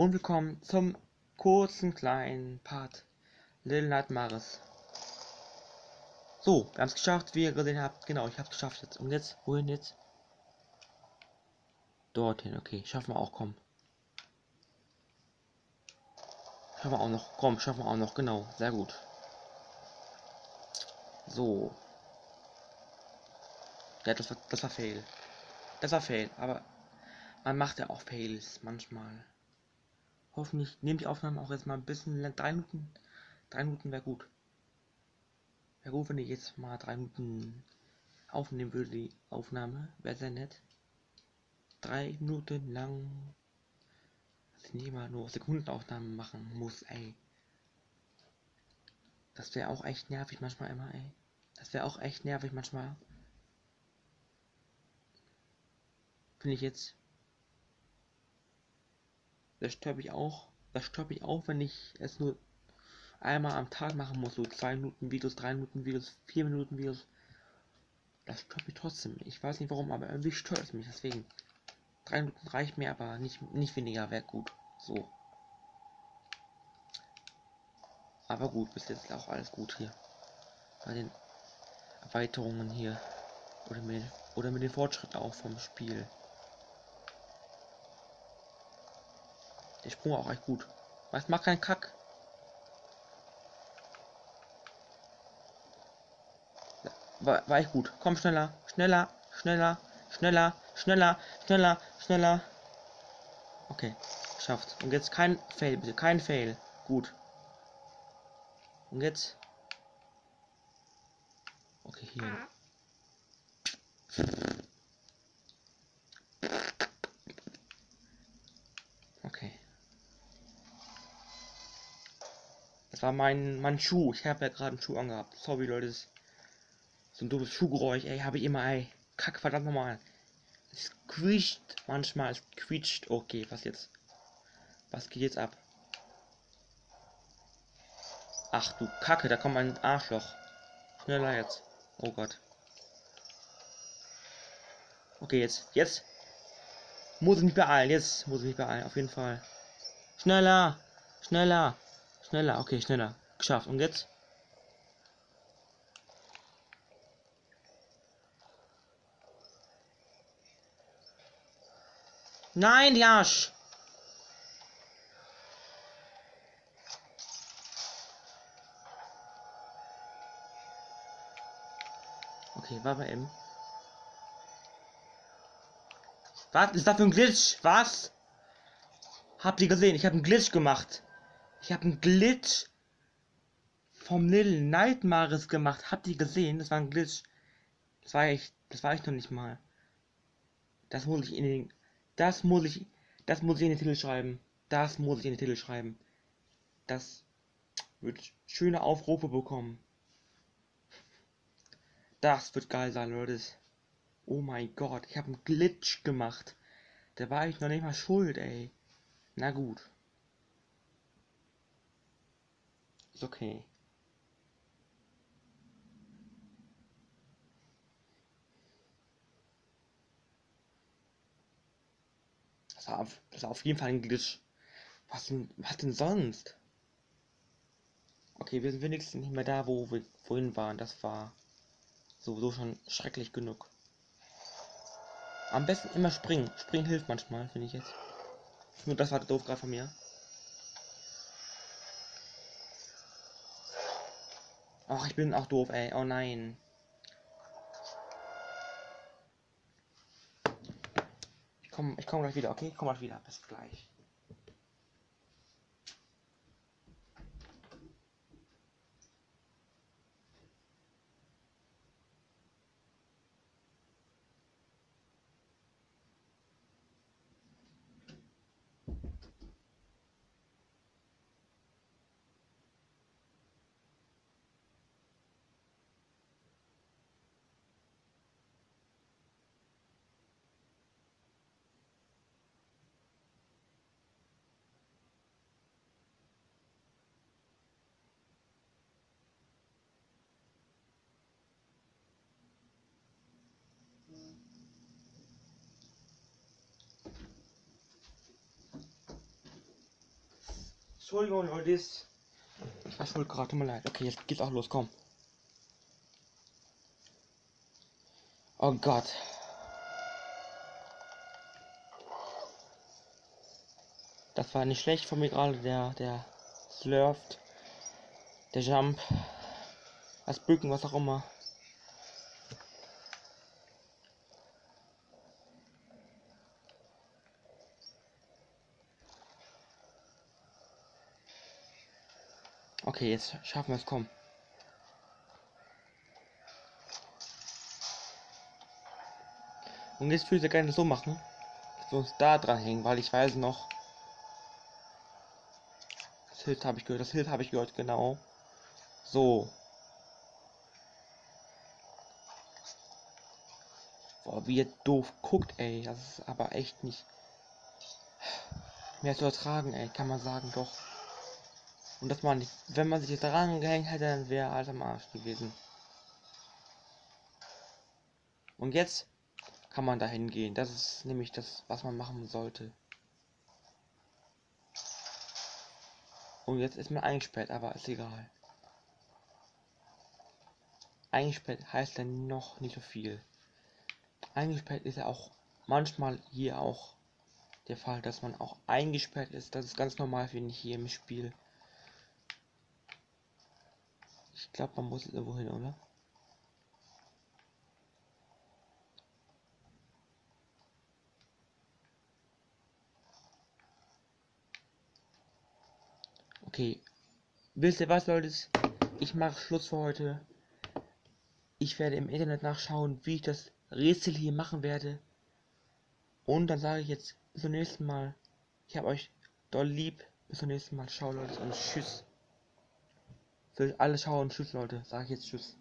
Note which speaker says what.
Speaker 1: und willkommen zum kurzen kleinen Part Little Nightmares. So, wir haben es geschafft, wie ihr gesehen habt. Genau, ich habe es geschafft jetzt. Und jetzt, wohin jetzt? Dorthin, okay, schaffen wir auch, komm. Schaffen wir auch noch, komm, schaffen wir auch noch, genau, sehr gut. So. Ja, das war Fail. Das war Fail, aber man macht ja auch Fails manchmal. Hoffentlich nehmt die Aufnahme auch jetzt mal ein bisschen 3 Minuten. 3 Minuten wäre gut. Wäre gut, wenn ich jetzt mal 3 Minuten aufnehmen würde, die Aufnahme. Wäre sehr nett. 3 Minuten lang. Dass ich nicht immer nur Sekundenaufnahmen machen muss, ey. Das wäre auch echt nervig manchmal immer, ey. Das wäre auch echt nervig manchmal. Finde ich jetzt. Das stört mich auch. Das stört mich auch, wenn ich es nur einmal am Tag machen muss. So 2 Minuten Videos, 3 Minuten Videos, 4 Minuten Videos. Das stört mich trotzdem. Ich weiß nicht warum, aber irgendwie stört es mich. Deswegen. 3 Minuten reicht mir, aber nicht weniger wäre gut. So. Aber gut, bis jetzt ist auch alles gut hier. Bei den Erweiterungen hier. Oder mit den Fortschritten auch vom Spiel. Der Sprung auch echt gut. Was macht kein Kack? War echt gut. Komm schneller, schneller, schneller, schneller, schneller, schneller, schneller. Okay, geschafft. Und jetzt kein Fail, bitte. Kein Fail. Gut. Und jetzt. Okay, hier. Okay. Das war mein Schuh. Ich habe ja gerade einen Schuh angehabt. Sorry, Leute. Das ist so ein doofes Schuhgeräusch. Ey, habe ich immer, ey. Kack, verdammt nochmal. Es quietscht manchmal. Es quietscht. Okay, was jetzt? Was geht jetzt ab? Ach du Kacke, da kommt ein Arschloch. Schneller jetzt. Oh Gott. Okay, jetzt muss ich mich beeilen. Jetzt muss ich mich beeilen. Auf jeden Fall. Schneller. Schneller. Schneller. Okay, schneller. Geschafft. Und jetzt? Nein, die Arsch. Okay, war bei M. Was ist das für ein Glitch? Was? Habt ihr gesehen? Ich habe einen Glitch gemacht. Ich habe einen Glitch vom Little Nightmares gemacht. Habt ihr gesehen? Das war ein Glitch. Das war ich noch nicht mal. Das muss ich in den. Das muss ich. Das muss ich in den Titel schreiben. Das muss ich in den Titel schreiben. Das wird schöne Aufrufe bekommen. Das wird geil sein, Leute. Oh mein Gott, ich habe einen Glitch gemacht. Da war ich noch nicht mal schuld, ey. Na gut. Ist okay. Das war auf jeden Fall ein Glitch. Was denn sonst? Okay, wir sind wenigstens nicht mehr da, wo wir vorhin waren. Das war sowieso schon schrecklich genug. Am besten immer springen. Springen hilft manchmal, finde ich jetzt. Nur das war doof gerade von mir. Ach, ich bin auch doof, ey. Oh nein. Ich komm gleich wieder, okay? Ich komm gleich wieder. Bis gleich. Entschuldigung, Leute. Ich war schuld gerade, tut mir leid. Okay, jetzt geht's auch los, komm. Oh Gott. Das war nicht schlecht von mir gerade, der Slurft, der Jump, das Bücken, was auch immer. Okay, jetzt schaffen wir es, komm. Und jetzt würde ich gerne so machen, dass wir uns da dran hängen, weil ich weiß noch, das Hit habe ich gehört, genau. So. Boah, wie ihr doof guckt, ey. Das ist aber echt nicht mehr zu ertragen, ey, kann man sagen, doch. Und dass man, wenn man sich jetzt daran gehängt hätte, dann wäre alles am Arsch gewesen. Und jetzt kann man dahin gehen. Das ist nämlich das, was man machen sollte. Und jetzt ist man eingesperrt, aber ist egal. Eingesperrt heißt dann noch nicht so viel. Eingesperrt ist ja auch manchmal hier auch der Fall, dass man auch eingesperrt ist. Das ist ganz normal, finde ich, hier im Spiel. Ich glaube, man muss irgendwo hin, oder? Okay. Wisst ihr was, Leute? Ich mache Schluss für heute. Ich werde im Internet nachschauen, wie ich das Rätsel hier machen werde. Und dann sage ich jetzt bis zum nächsten Mal. Ich habe euch doll lieb. Bis zum nächsten Mal. Ciao, Leute. Und tschüss. Für alle schauen. Tschüss, Leute. Sage ich jetzt tschüss.